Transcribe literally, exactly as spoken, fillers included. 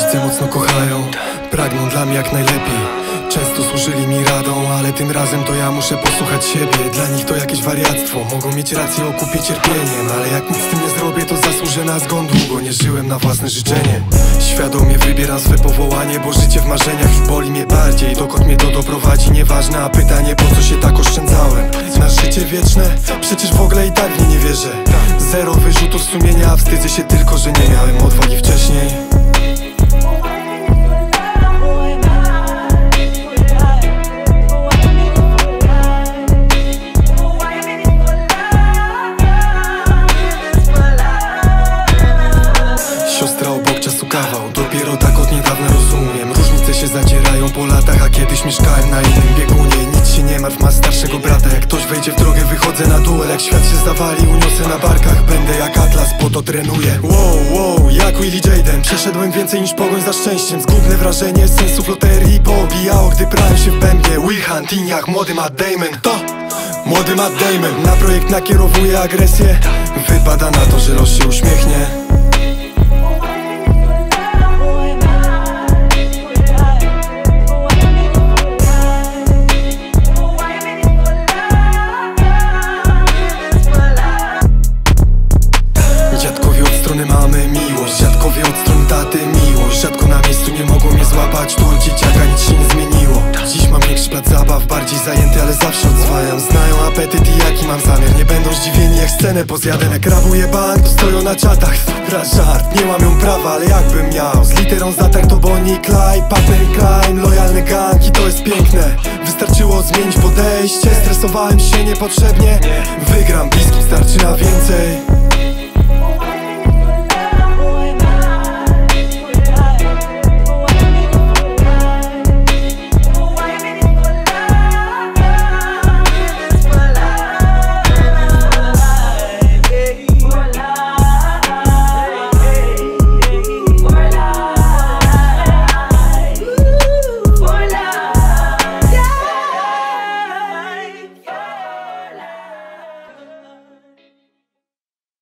Rodzice mocno kochają, pragną dla mnie jak najlepiej. Często służyli mi radą, ale tym razem to ja muszę posłuchać siebie. Dla nich to jakieś wariactwo, mogą mieć rację o kupie cierpieniem, ale jak nic z tym nie zrobię, to zasłużę na zgon. Długo nie żyłem na własne życzenie. Świadomie wybieram swe powołanie, bo życie w marzeniach już boli mnie bardziej. Dokąd mnie to doprowadzi, nieważne, a pytanie, po co się tak oszczędzałem na życie wieczne? Przecież w ogóle i tak w nie nie wierzę. Zero wyrzutów sumienia, a wstydzę się tylko, że nie miałem odwagi wcześniej. Siostra obok, czasu kawał, dopiero tak od niedawna rozumiem. Różnice się zacierają po latach, a kiedyś mieszkałem na innym biegunie. Nic się nie martw, ma starszego brata. Jak ktoś wejdzie w drogę, wychodzę na duel. Jak świat się zawali, uniosę na barkach. Będę jak Atlas, po to trenuję. Wow, wow, jak Willie Jaden. Przeszedłem więcej niż pogoń za szczęściem. Zgubne wrażenie sensów loterii poobijało, gdy prałem się w bębnie. Will Hunting jak młody Matt Damon. To młody Matt Damon. Na projekt nakierowuje agresję. Wypada na to, że los się uśmiechnie. Dziadkowie od strony mamy miłość, dziadkowie od strony taty miłość. Rzadko na miejscu nie mogą mnie złapać, tu od dzieciaka nic się nie zmieniło. Dziś mam większy plac zabaw, bardziej zajęty, ale zawsze odzwaniam. Znają apetyt i jaki mam zamiar, nie będą zdziwieni jak scenę pozjadę. Jak rabuję bank, to stoją na czatach. Dobra, żart, nie łamią prawa, ale jakbym miał z literą zatarł to Bonnie i Clyde, partner i Klein, lojalny gang i to jest piękne. Wystarczyło zmienić podejście, stresowałem się niepotrzebnie. Wygram, bliskim starczy na więcej.